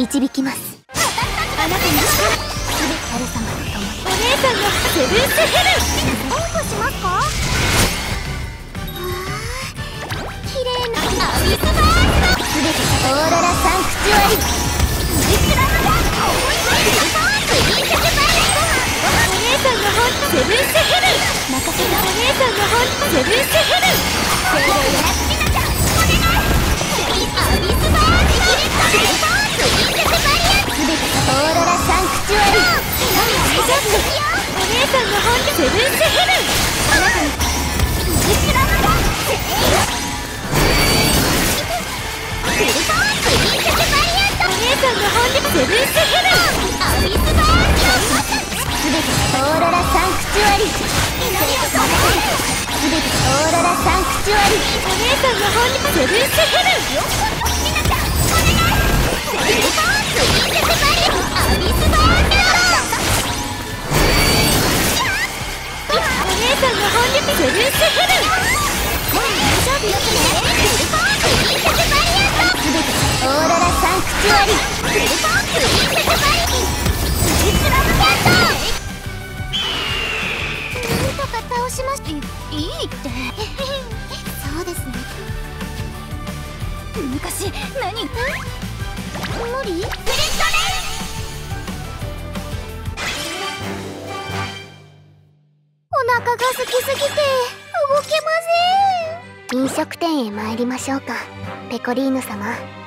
導きます。あなたにハル様と共にお姉さんがセブンスヘブンおんぶしますか。綺麗なアビスバーストすべてオーロラサンクチュアリスラムだお姉さんがほんとセブンスヘブン任せたお姉さんがほんとセブンスヘブン精霊やっちなちゃんお願いアビスバーストすべてオーロラサンクチュアリお姉さんがほんとセブンスヘブンあなたにスラムだフルパワープリンセスバリアントお姉さんがほんとセブンスヘブンアビスバーストすべてオーロラサンクチュアリすべてオーロラサンクチュアリお姉さんがほんとセブンスヘブンよっみなちゃんお願いフルパワープリンセスバリアントアビスバーストお姉さんがほんとセブンスヘブン大丈夫よねフルパワープリンセスバリアントすべてオーロラサンクチュアリフルパワープリンセスバリアントスラムキャットなんとか倒しましたいいってそうですね昔何無理フレットレお腹が空きすぎて動けません。飲食店へ参りましょうかペコリーヌ様。